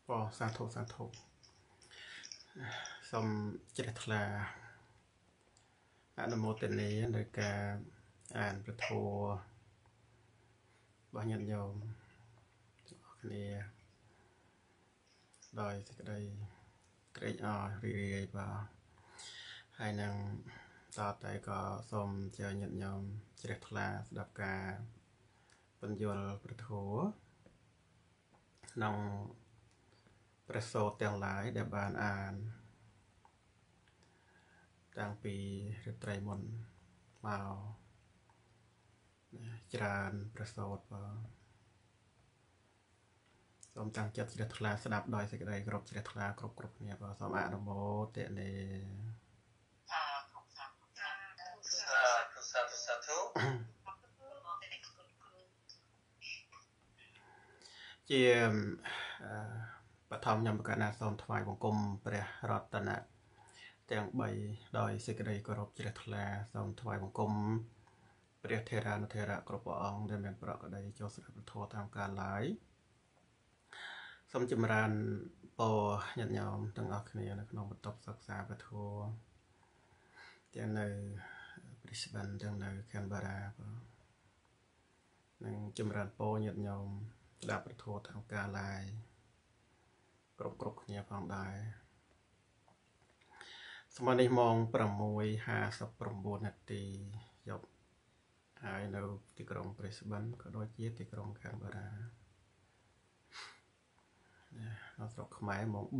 ปอสาธุសូមជ្រះថ្លាអនុមោទនានៅការអានព្រះធម៌របស់ញាតិញោមទាំងអស់គ្នាដោយសេចក្តីត្រេកអររីករាយបាទហើយនឹងតតែក៏សូមអញ្ជើញញាតិញោមជ្រះថ្លាស្ដាប់ការបញ្យលព្រះធម៌ក្នុងព្រះសូត្រទាំងឡាយដែលបានអានតាំងពីរាត្រីមុនមកច្រើនព្រះសូត្របាទសូមតាំងចិត្តជ្រះថ្លាស្ដាប់ដោយសេចក្តីគោរពជ្រះថ្លាគ្រប់គ្នាបាទសូមអនុមោទនាសាធុជាបឋមខ្ញុំប្រកាសណាសូមថ្វាយបង្គំព្រះរតនៈទាំង3ដោយសេចក្តីគោរពជ្រះថ្លាសូមថ្វាយបង្គំព្រះថេរានុថេរៈគ្រប់ព្រះអង្គដែលមានប្រកដីចូលស្ដាប់ពធតាមកាលឡើយសូមចម្រើនពរញាតិញោមទាំងអស់គ្នានៅក្នុងបន្ទប់សិក្សាពធទាំងនៅBrisbane ទាំងនៅ Canberra បាទនិងចម្រើនពរញាតិញោមស្ដាប់ពធតាមកាលឡើយគ្រប់គ្នាផងដែរសម័យនេះម៉ោង 6:59 នាទីយប់ហើយនៅទីក្រុង Brisbane ក៏ដូចជាទីក្រុង Canberra នៅស្រុកខ្មែរម៉ោង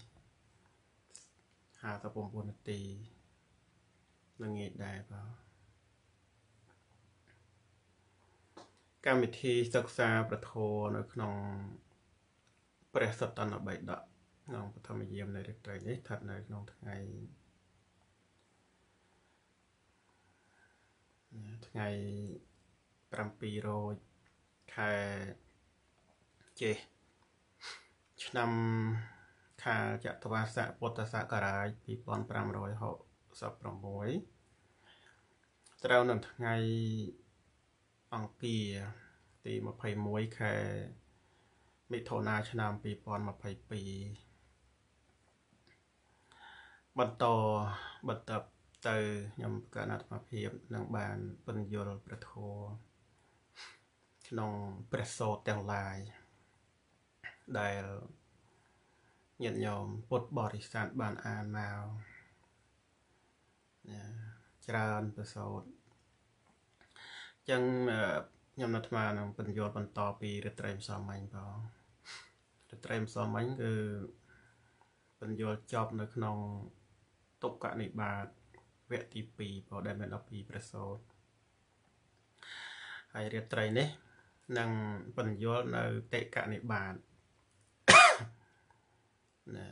3:59 នាទីល្ងាចដែរបាទកម្មវិធីសិក្សាព្រះធម៌នៅក្នុងព្រះសតនបិដកក្នុងបឋមយាមនៃរាត្រីនេះស្ថិតនៅក្នុងថ្ងៃ7រោចខែចេសឆ្នាំខាលចត្វាស័កពុទ្ធសករាជ2566ត្រូវនៅថ្ងៃអង្គារទី21ខែមិថុនាឆ្នាំ2022បន្តទៅខ្ញុំប្រកាសអាត្មាភាពនឹងបានពន្យល់ព្រះធម៌ក្នុងព្រះសូត្រទាំងឡាយដែលញាតិញោមពុទ្ធបរិស័ទបានអានមកច្រើនព្រះសូត្រអញ្ចឹងខ្ញុំអាត្មានឹងពន្យល់បន្តពីរាត្រីម្សិលមិញបងរាត្រីម្សិលមិញគឺពន្យល់ចប់នៅក្នុងទុក្ខនិបាតវគ្គទី2បងដែលមាន12ព្រះសូត្រហើយរាត្រីនេះនឹងពន្យល់នៅតិកនិបាតណា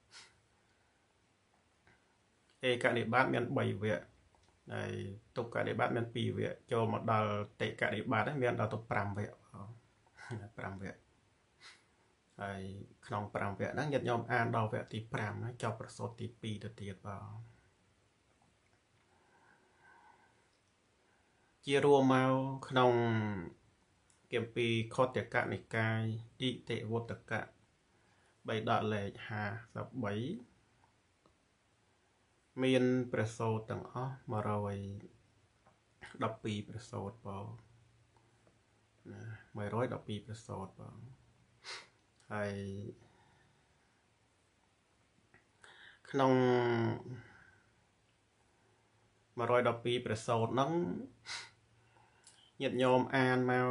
តិកនិបាតមាន3វគ្គហើយទុក្ខនិបាតមាន2វគ្គចូលមកដល់តិកនិបាតមានដល់ទៅ5វគ្គ5វគ្គហើយក្នុង5វគ្គហ្នឹងញាតិញោមអានដល់វគ្គទី5ហើយចប់ប្រសូតទី2ទៅទៀតបងជារួមមកក្នុងគម្ពីរខុទ្ទកនិកាយអិតិវុត្តកៈបៃដកលេខ53មានព្រះសូត្រទាំងអស់112ព្រះសូត្របង112ព្រះសូត្របងហើយក្នុង112ព្រះសូត្រហ្នឹងញាតិញោមអានមក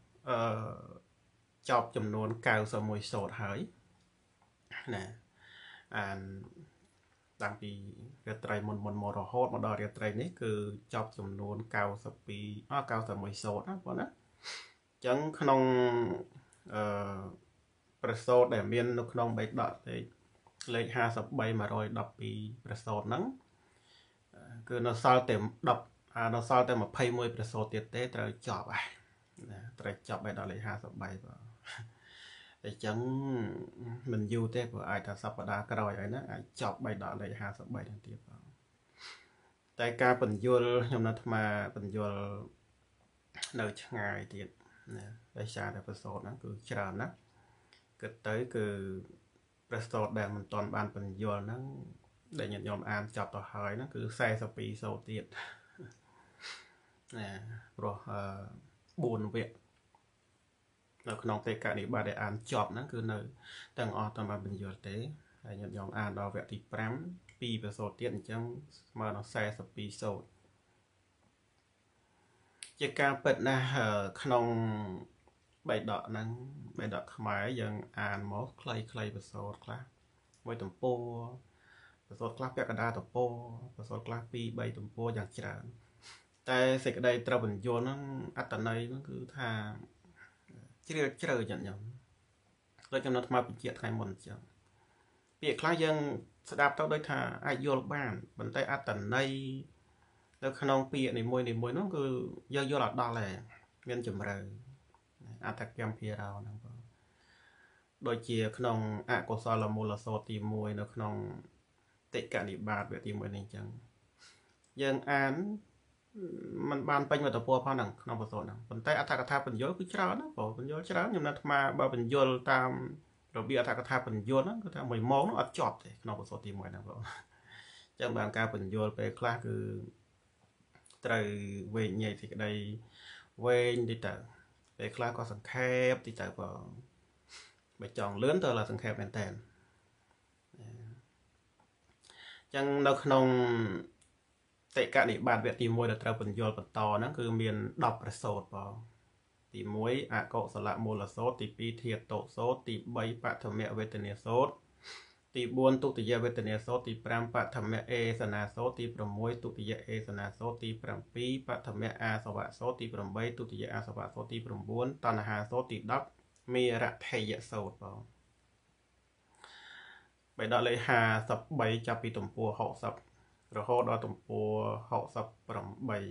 ចប់ចំនួន91សូត្រហើយណាអានតាំងពីរាត្រីមុនមករហូតមកដល់រាត្រីនេះគឺចប់ចំនួន91សូត្រណាបងណាអញ្ចឹងក្នុងព្រះសូត្រដែលមាននៅក្នុងបេដកលេខ53 112ព្រះសូត្រហ្នឹងគឺនៅសល់តែនៅសល់តែ21ព្រះសូត្រទៀតទេត្រូវចប់ហើយណាត្រូវចប់បេដកលេខ53បាទអញ្ចឹងមិនយូរទេព្រោះអាចថាសប្តាហ៍ក្រោយហើយណាអាចចប់បេដកលេខ53ហ្នឹងទៀតបាទតែការបញ្យល់ខ្ញុំនៅអាត្មាបញ្យល់នៅឆ្ងាយទៀតណាដោយសារតែព្រះសូត្រហ្នឹងគឺច្រើនណាគិតទៅគឺប្រសូតដែលមិនទាន់បានបញ្យល់ហ្នឹងដែលញាតិញោមអានចប់ទៅហើយហ្នឹងគឺ42សូត្រទៀតណាព្រោះ4វគ្គនៅក្នុងទេកនិបាតដែលអានចប់ហ្នឹងគឺនៅទាំងអស់តែបានបញ្យល់ទេហើយញាតិញោមអានដល់វគ្គទី5 2ប្រសូតទៀតអញ្ចឹងស្មើនឹង42សូត្រជាការពិតណាស់ក្នុងបៃដកហ្នឹងបៃដកខ្មែរយើងអានមកខ្លីៗប្រសូតខ្លះមួយទំព័រប្រសូតខ្លះពាក់កណ្ដាលទំព័រប្រសូតខ្លះ2 3ទំព័រយ៉ាងច្រើនតែសេចក្តីត្រូវបញ្យល់ហ្នឹងអត្តន័យហ្នឹងគឺថាជ្រាលជ្រៅយ៉ាងញោមដូចចំណុចថ្មបញ្ជាក់ថ្ងៃមុនអញ្ចឹងពាក្យខ្លះយើងស្ដាប់ទៅដូចថាអាចយល់បានប៉ុន្តែអត្តន័យនៅក្នុងពាក្យនីមួយហ្នឹងគឺយើងយល់អត់ដល់ទេមានជំរឿអត្តកម្មភារោហ្នឹងបងដូចជាក្នុងអកុសលមូលសូត្រទី1នៅក្នុងតិកនិបាតវគ្គទី1នេះអញ្ចឹងយើងអានมันបានពេញវត្តពរផងហ្នឹងក្នុងប្រសូតហ្នឹងប៉ុន្តែអត្ថកថាបញ្យលគឺច្រើនណាបងបញ្យលច្រើនខ្ញុំនៅអាត្មាបើបញ្យលតាមរបៀបអត្ថកថាបញ្យលហ្នឹងគឺថា1ម៉ោងហ្នឹងអត់ចប់ទេក្នុងប្រសូតទី1ហ្នឹងបងអញ្ចឹងបានការបញ្យលពេលខ្លះគឺត្រូវវែងញែកសេចក្តីវែងតិចទៅពេលខ្លះក៏សង្ខេបតិចទៅបងបើចង់លឿនទៅឡាសង្ខេបមែនតើអញ្ចឹងនៅក្នុងតិកនិបាតវគ្គទី1ដែលត្រូវបញ្យល់បន្តហ្នឹងគឺមាន10ប្រសូតបងទី1អកុសលមូលសូត្រទី2ធាតុសូត្រទី3បឋមវេទនាសូត្រទី4ទុតិយវេទនាសូត្រទី5បឋមអេសនាសូត្រទី6ទុតិយអេសនាសូត្រទី7បឋមអាសវៈសូត្រទី8ទុតិយអាសវៈសូត្រទី9តណ្ហាសូត្រទី10មេរថេយសូត្របងបេដកលេខ53ចាប់ពីទំព័រ60រហូតដល់ទំព័រ68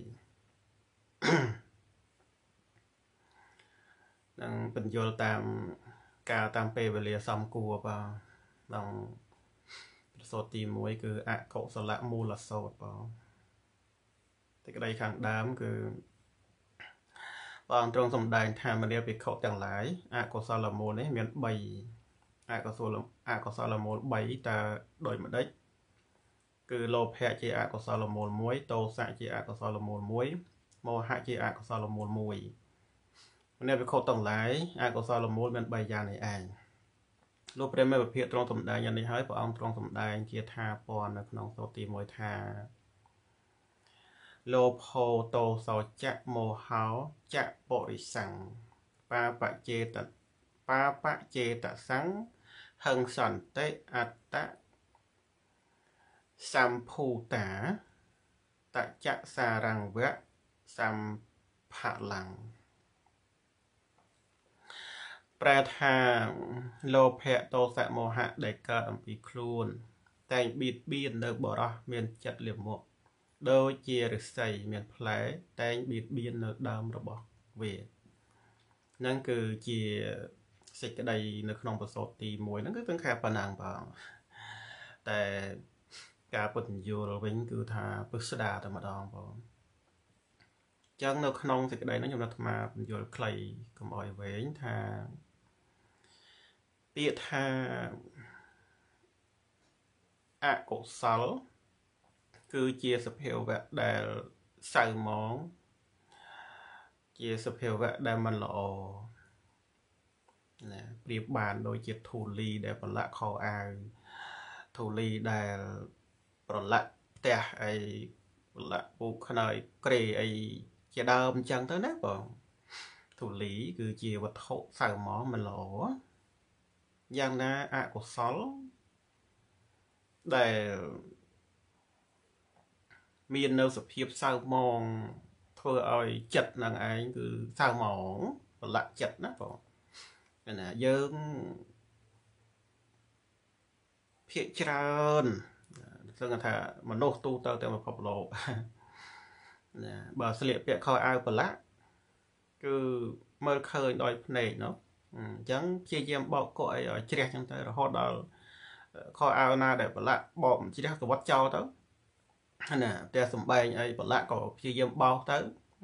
នឹងបញ្យល់តាមការតាមពេលវេលាសំគួរបងក្នុងប្រសូតទី1គឺអកុសលមូលសូត្របងតែក្តីខាងដើមគឺបងទ្រង់សម្ដែងថាមនាភិក្ខុទាំងឡាយអកុសលមូលនេះមាន3អកុសលមូល3តើដោយម្ដេចគឺលោភៈជាអកុសលមូល1ទោសៈជាអកុសលមូល1មោហៈជាអកុសលមូល1មនាភិក្ខុទាំងឡាយអកុសលមូលមាន3យ៉ាងនេះឯងលោកព្រះមេរុភិទ្រង់សម្ដែងយ៉ាងនេះហើយព្រះអង្គទ្រង់សម្ដែងជាថាពណ៌នៅក្នុងសូត្រទី1ថាលោភោតោសោចៈមោហោចៈបរិសੰបាបចេតសੰហឹងសន្តិអត្តសម្ភូតាតចៈសារង្វៈសម្ផលੰប្រែថាលោភៈទោសៈមោហៈដែលកើតអំពីខ្លួនតែងបៀតបៀននៅបរោះមានចិត្តលាមកដូចជាឫស្សីមានផ្លែតែងបៀតបៀននៅដើមរបស់វាហ្នឹងគឺជាសេចក្តីនៅក្នុងប្រសូតទី1ហ្នឹងគឺទាំងខែប៉ុណ្ណឹងបងតែការពន្យល់វិញគឺថាពិស្ដារតែម្ដងបងចឹងនៅក្នុងសេចក្តីហ្នឹងខ្ញុំនៅអាត្មាពន្យល់ខ្លីកុំអោយវែងថាពាក្យថាអកុសលគឺជាសភាវៈដែលសៅហ្មងជាសភាវៈដែលមិនល្អណាប្រៀបបានដូចជាធូលីដែលប្រឡាក់ខោអាវធូលីដែលប្រឡាក់ផ្ទះអីប្រឡាក់ពូកខ្នើយក្រេអីជាដើមអញ្ចឹងទៅណាបងធូលីគឺជាវត្ថុសៅហ្មងមិនល្អយ៉ាងណាអកុសលដែលមាននៅសភាពសៅហ្មងធ្វើឲ្យចិត្តនឹងឯងគឺសៅហ្មងប្រឡាក់ចិត្តណាបងណាយើងភាកច្រើនซึ่งថាមនុស្សទូទៅតែពិភពលោកណាបើស្លៀកពាក់ខោអាវប្រឡាក់គឺមើលឃើញដោយភ្នែកនោះអញ្ចឹងព្យាយាមបោកគក់អីឲ្យជ្រះចឹងទៅរហូតដល់ខោអាវណាដែលប្រឡាក់បោកជ្រះសវត្តចោលទៅណាផ្ទះសំបែងអីប្រឡាក់ក៏ព្យាយាមបោកទៅ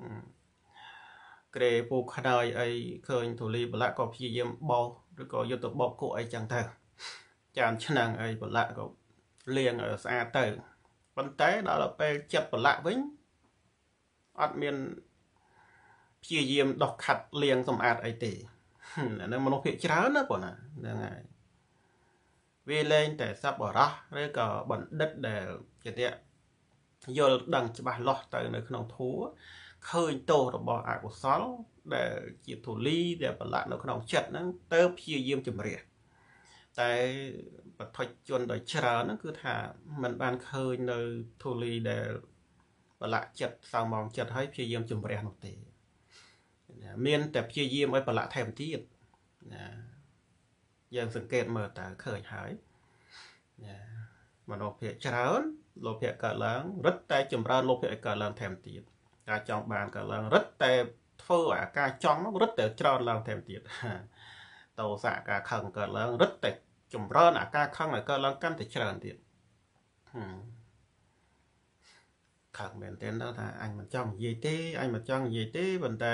ក្រេពូខ្នើយអីឃើញធូលីប្រឡាក់ក៏ព្យាយាមបោកឬក៏យកទៅបោកគក់អីចឹងទៅចានឆ្នាំងអីប្រឡាក់ក៏លាងឲ្យស្អាតទៅប៉ុន្តែដល់ពេលចិត្តប្រឡាក់វិញអត់មានព្យាយាមដោះខាត់លាងសម្អាតអីទេអានឹងមនុស្សភាគច្រើនណាបងណាហ្នឹងហើយវាលែងតែសប្បុរសឬក៏បណ្ឌិតដែលជាអ្នកយល់ដឹងច្បាស់លាស់ទៅនៅក្នុងធัวឃើញទោសរបស់អកុសលដែលជាធូលីដែលប្រឡាក់នៅក្នុងចិត្តហ្នឹងទៅព្យាយាមជំរះតែបឋិជនដោយច្រើនហ្នឹងគឺថាมันបានឃើញនៅធូលីដែលប្រឡាក់ចិត្តសៅមងចិត្តហើយព្យាយាមជំរះនោះទេមានតែព្យាយាមឲ្យប្រឡាក់ថែមទៀតណាយើងសង្កេតមើលតើឃើញហើយណាមនុស្សភាគច្រើនលោភៈកើតឡើងរឹតតែចម្រើនលោភៈឲ្យកើតឡើងថែមទៀតការចង់បានកើតឡើងរឹតតែធ្វើឲ្យការចង់នោះរឹតតែច្រើនឡើងថែមទៀតតោសៈការខឹងកើតឡើងរឹតតែចម្រើនអាការខឹងឲ្យកើតឡើងកាន់តែច្រើនទៀតខឹងមែនទែនថាអញមិនចង់និយាយទេអញមិនចង់និយាយទេប៉ុន្តែ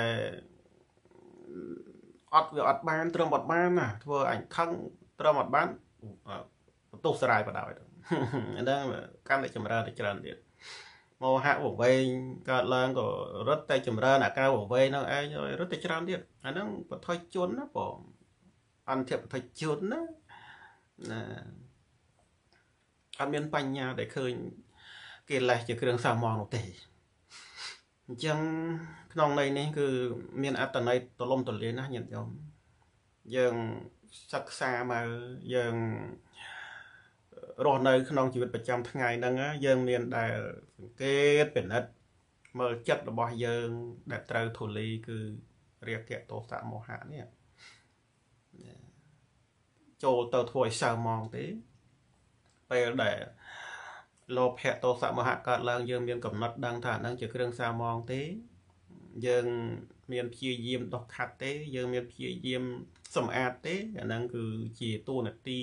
អត់វាអត់បានត្រឹមអត់បានណាធ្វើអញខឹងត្រឹមអត់បានបន្ទោសស្រាយបដ ாய் អាហ្នឹងកាន់តែចម្រើនទៅច្រើនទៀតមោហៈវង្វេងកើតឡើងក៏រត់តែចម្រើនអាការវង្វេងហ្នឹងឯងរត់តែច្រើនទៀតអាហ្នឹងបឋិជនណាបងអន្តរបឋិជនណាអត់មានបញ្ញាដែលឃើញកិលេសជាគ្រឿងសោះមងនោះទេអញ្ចឹងក្នុងន័យនេះគឺមានអត្តន័យទលំទលាយណាស់ញាតិញោមយើងសិក្សាមកយើងរស់នៅក្នុងជីវិតប្រចាំថ្ងៃហ្នឹងយើងមានដែលសង្កេតពិនិត្យមើលចិត្តរបស់យើងដែលត្រូវធូលីគឺរាគៈទោសៈមោហៈនេះចូលទៅធ្វើឲ្យសៅមងទេពេលដែលលោភៈទោសៈមោហៈកើតឡើងយើងមានកំណត់ដឹងថាហ្នឹងជាគ្រឿងសៅមងទេយើងមានព្យាយាមដោះខាត់ទេយើងមានព្យាយាមសម្អាតទេអាហ្នឹងគឺជាតួនាទី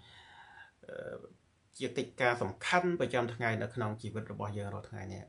ជាកិច្ចការសំខាន់ប្រចាំថ្ងៃនៅក្នុងជីវិតរបស់យើងរាល់ថ្ងៃនេះ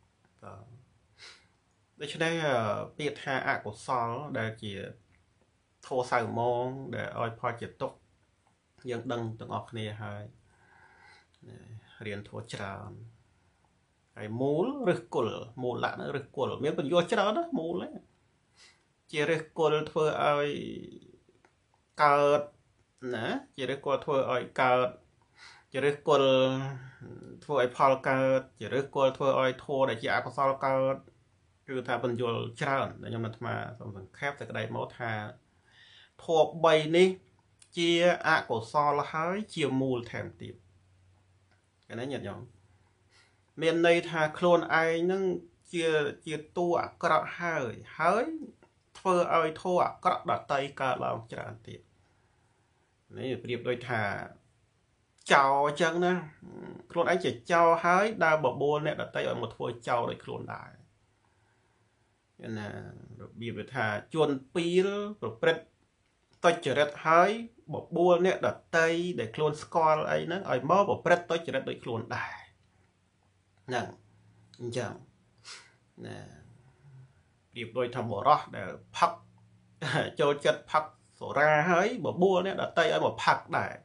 ដូច្នេះពាក្យថាអកុសលដែលជាធម៌សៅមងដែលឲ្យផលជាទុក្ខយើងដឹងទាំងអស់គ្នាហើយរៀនធម៌ច្រើនហើយមូលឬគល់មូលៈឬគល់មានបញ្យោច្រើនណាមូលជាឬគល់ធ្វើឲ្យកើតណាជាឬគល់ធ្វើឲ្យកើតជាឬគល់ធ្វើឲ្យផលកើតជាឬគល់ធ្វើឲ្យធម៌ដែលជាអកុសលកើតគឺថាបញ្យល់ច្រើនដែលខ្ញុំនឹងអាត្មាសូមសង្ខេបសេចក្តីមកថាធម៌3នេះជាអកុសលហើយជាមូលថែមទៀតគេណាញាតិញោមមានន័យថាខ្លួនឯងនឹងជាតួអាក្រក់ហើយធ្វើឲ្យធម៌អាក្រក់ដតីកើតឡើងច្រើនទៀតនេះប្រៀបដូចថាចោលអញ្ចឹងណាខ្លួនឯងជាចោលហើយដើរបបួលអ្នកដតីឲ្យមកធ្វើចោលដោយខ្លួនដែរណារបៀបថាជួនពីលប្រព្រឹត្តទុច្ចរិតហើយបបួលអ្នកដតីដែលខ្លួនស្គាល់អីហ្នឹងឲ្យមកប្រព្រឹត្តទុច្ចរិតដោយខ្លួនដែរហ្នឹងអញ្ចឹងណាប្រៀបដូចថាបរោះដែលផឹកចូលចិត្តផឹកសូរ៉ាហើយបបួលអ្នកដតីឲ្យមកផឹកដែរ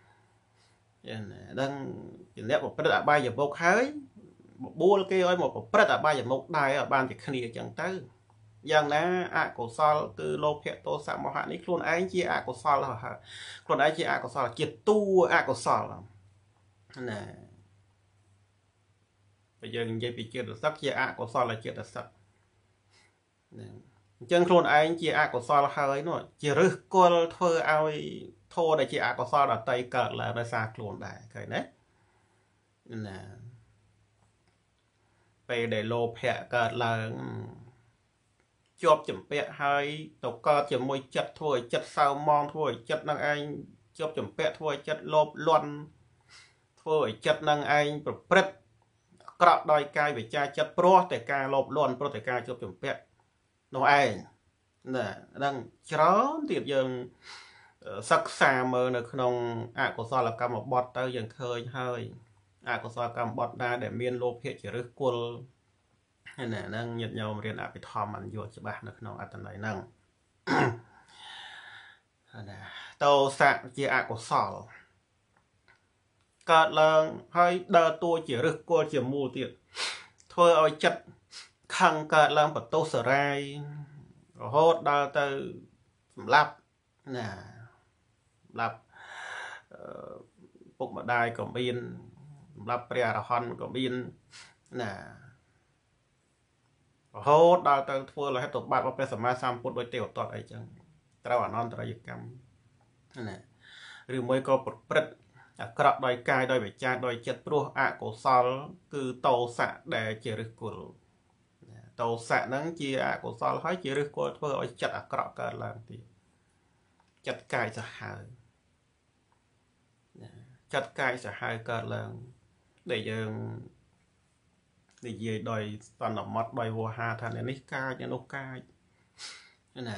ដឹងជាអ្នកប្រព្រឹត្តអបាយមុខហើយបបួលគេឲ្យមកប្រព្រឹត្តអបាយមុខដែរឲ្យបានជាគ្នាអញ្ចឹងទៅយ៉ាងណាអកុសលគឺលោភៈទោសៈមោហៈនេះខ្លួនឯងជាអកុសលហើយខ្លួនឯងជាអកុសលជាតួអកុសលណាបើយើងនិយាយពីចេតសិកជាអកុសលចេតសិកអញ្ចឹងខ្លួនឯងជាអកុសលហើយនោះជាឫសគល់ធ្វើឲ្យធម៌ដែលជាអកុសលដតីកើតឡើងដោយសារខ្លួនដែរឃើញទេណាពេលដែលលោភៈកើតឡើងជាប់ចម្ពាក់ហើយទៅកើតជាមួយចិត្តធ្វើឲ្យចិត្តសៅមងធ្វើឲ្យចិត្តនឹងឯងជាប់ចម្ពាក់ធ្វើឲ្យចិត្តលោភលន់ធ្វើឲ្យចិត្តនឹងឯងប្រព្រឹត្តអាក្រក់ដោយកាយវាចាចិត្តព្រោះតែការលោភលន់ព្រោះតែការជាប់ចម្ពាក់នោះឯងណាដឹងច្រើនទៀតយើងសិក្សាមើលនៅក្នុងអកុសលកម្មបទទៅយើងឃើញហើយអកុសលកម្មបទណាដែលមានលោភៈជាឫសគល់ណាហ្នឹងញាតិញោមរៀនអភិធម្មបានយល់ច្បាស់នៅក្នុងអត្ថន័យហ្នឹងណាតោសៈជាអកុសលកើតឡើងហើយដើរតួជារឹសគល់ជាមូលទៀតធ្វើឲ្យចិត្តខឹងកើតឡើងបន្ទោសរាយរហូតដល់ទៅសម្លាប់ណាសម្លាប់ពុកម្ដាយក៏មានសម្លាប់ព្រះអរហន្តក៏មានណារហូតដល់ទៅធ្វើលហេតុបាបរបស់ព្រះសម្មាសម្ពុទ្ធដោយទេវទត្តអីចឹងត្រូវអនន្តរយកម្មណាឬមួយក៏ប្រព្រឹត្តអាក្រក់ដោយកាយដោយវាចាដោយចិត្តព្រោះអកុសលគឺតោសៈដែលជាឫសគល់តោសៈហ្នឹងជាអកុសលហើយជាឫសគល់ធ្វើឲ្យចិត្តអាក្រក់កើតឡើងទៀតចិត្តកាយសាហាវចិត្តកាយសាហាវកើតឡើងដែលយើងនិយាយដោយសន្មត់ដោយវោហាថានេះកាយនោះកាយណា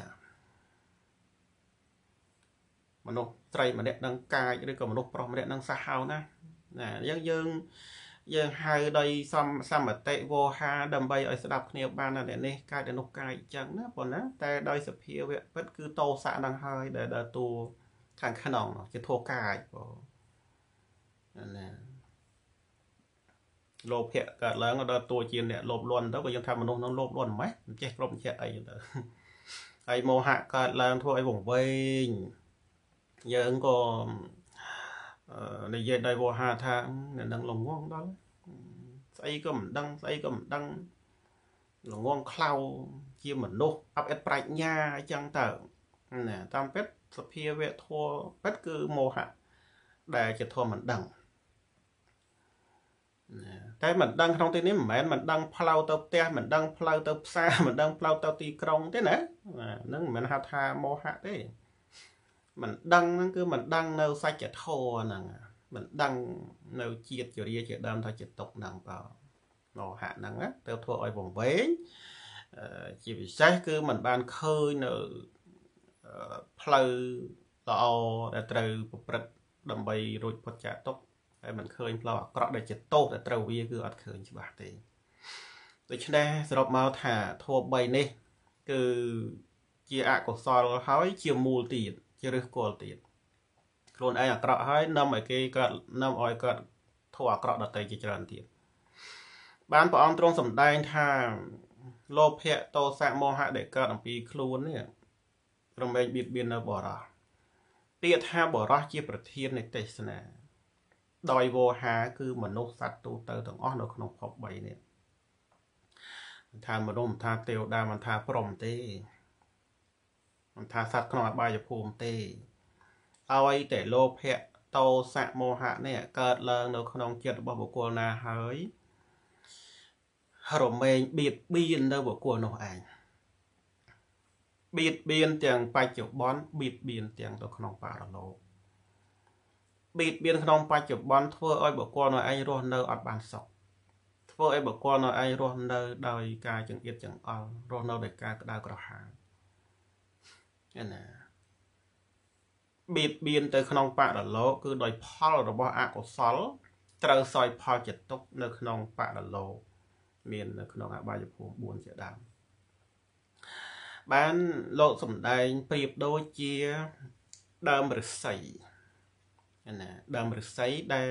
មនុស្សស្រីម្នាក់នឹងកាយឬក៏មនុស្សប្រុសម្នាក់នឹងសាហាវណាណាយើងហៅដោយសមតិវោហាដើម្បីឲ្យស្ដាប់គ្នាបានណាអ្នកនេះកាយនោះកាយអញ្ចឹងណាប៉ុណ្ណាតែដោយសភាវៈពិតគឺតោសៈនឹងហើយដែលដើរតួខាងក្នុងជាធោកាយបងណាលោភៈកើតឡើងដល់តួជាអ្នកលោភលន់ទៅក៏យើងថាមនុស្សនឹងលោភលន់មិនចេះគ្រប់ចេះអីទៅហើយមោហៈកើតឡើងធ្វើឲ្យវង្វេងយើងក៏និយាយដោយវោហាថាអ្នកនឹងលងងដល់ស្អីក៏មិនដឹងស្អីក៏មិនដឹងលងងខ្លៅជាមនុស្សអបអិតប្រាជ្ញាអញ្ចឹងទៅណាតាមពិតសភាវៈធម៌ពិតគឺមោហៈដែលជាធម៌មិនដឹងតែមិនដឹងក្នុងទីនេះមិនមែនមិនដឹងផ្លូវទៅផ្ទះមិនដឹងផ្លូវទៅផ្សារមិនដឹងផ្លូវទៅទីក្រុងទេណាហ្នឹងមិនមែនហៅថាមោហៈទេមិនដឹងហ្នឹងគឺមិនដឹងនៅសច្ចធម៌ហ្នឹងមិនដឹងនៅជាតិចរិយាជាដើមថាជាទុកហ្នឹងបើមោហៈហ្នឹងទៅធ្វើឲ្យវង្វេងជាពិសេសគឺមិនបានឃើញនៅផ្លូវល្អដែលត្រូវប្រព្រឹត្តដើម្បីរួចផុតចាកទុក្ខហើយមិនឃើញផ្លូវអាក្រក់ដែលជាទោសដែលត្រូវវាគឺអត់ឃើញច្បាស់ទេដូច្នេះសរុបមកថាធម៌3នេះគឺជាអកុសលហើយជាមូលទៀតជាឫសគល់ទៀតខ្លួនឯងអាក្រក់ហើយនាំឲ្យគេកើតនាំឲ្យកើតធម៌អាក្រក់ដទៃជាច្រើនទៀតបានព្រះអង្គទ្រង់សម្ដែងថាលោភៈទោសៈមោហៈដែលកើតអំពីខ្លួននេះរមែងបៀតបៀននៅបរោះពាក្យថាបរោះជាប្រធាននៃទេសនាដោយវោហាគឺមនុស្សសត្វទូទៅទាំងអស់នៅក្នុងភព3នេះមិនថាមនុស្សមិនថាទេវតាមិនថាព្រហ្មទេមិនថាសត្វក្នុងអបាយភូមិទេឲ្យតែលោភៈតោសៈមោហៈនេះកើតឡើងនៅក្នុងចិត្តរបស់បុគ្គលណាហើយរមែងបៀតបៀននៅបុគ្គលនោះឯងបៀតបៀនទាំងបច្ចុប្បន្នបៀតបៀនទាំងទៅក្នុងបរលោកបៀតបៀនក្នុងបច្ចុប្បន្នធ្វើឲ្យបុគ្គលនោះឯងរស់នៅអត់បានសុខធ្វើឲ្យបុគ្គលនោះឯងរស់នៅដោយការចង្អៀតចង្អល់រស់នៅដោយការក្តៅក្រហាយណាបៀតបៀនទៅក្នុងបរលោកគឺដោយផលរបស់អកុសលត្រូវសោយផលជាទុក្ខនៅក្នុងបរលោកមាននៅក្នុងអបាយភូមិ4ជាដើមបានលោកសម្ដែងប្រៀបដូចជាដើមឫស្សីណាដើមឫស្សីដែល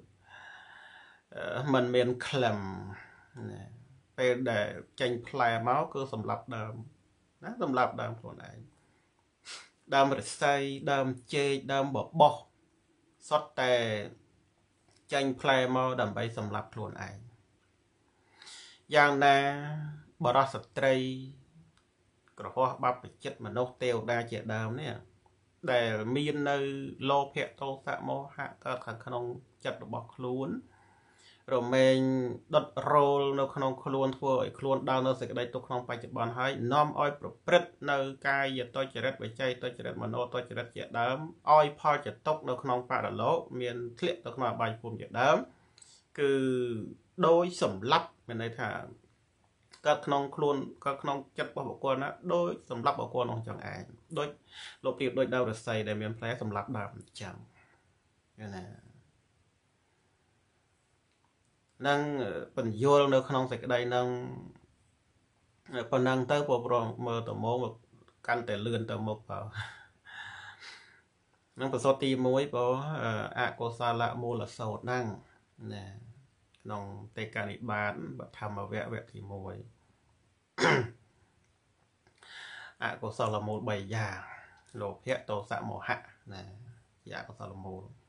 มันមានក្លឹមណាពេលដែលចេញផ្លែមកគឺសម្រាប់ដើមណាសម្រាប់ដើមខ្លួនឯងដើមឫស្សីដើមចេកដើមបបោះសុទ្ធតែចេញផ្លែមកដើម្បីសម្រាប់ខ្លួនឯងយ៉ាងណាបរិសុទ្ធស្ត្រីក្រហោះបព្វជិតមនុស្សទេវតាជាដើមនេះដែលមាននៅលោភៈទោសៈមោហៈកើតខាងក្នុងចិត្តរបស់ខ្លួនរមែងដុតរោលនៅក្នុងខ្លួនធ្វើឲ្យខ្លួនដើរនៅសេចក្តីទុកក្នុងបច្ចុប្បន្នហើយនាំឲ្យប្រព្រឹត្តនៅកាយតុចរិតវិច័យតុចរិតមโนតុចរិតជាដើមឲ្យផលជាទុកនៅក្នុងបរលោកមានធ្លាក់ទៅក្នុងអបាយភូមិជាដើមគឺដោយសម្លាប់មានន័យថាកើតក្នុងខ្លួនកើតក្នុងចិត្តរបស់បុគ្គលណាដោយសម្លាប់បុគ្គលនោះចឹងឯងដូចលោកប្រៀបដូចដើមឫស្សីដែលមានផ្លែសម្លាប់ដើមចឹងណានឹងបញ្យល់នៅក្នុងសេចក្តីនឹងប៉ុណ្ណឹងទៅព្រោះមើលទៅមកកាន់តែលឿនទៅមុខបើនឹងប្រសតទី1បងអកុសលមូលសោតហ្នឹងណាក្នុងទេកានិបាតបឋមវគ្គទី1អកុសលមូល3យ៉ាងលោភៈទោសៈមោហៈណាជាអកុសលមូល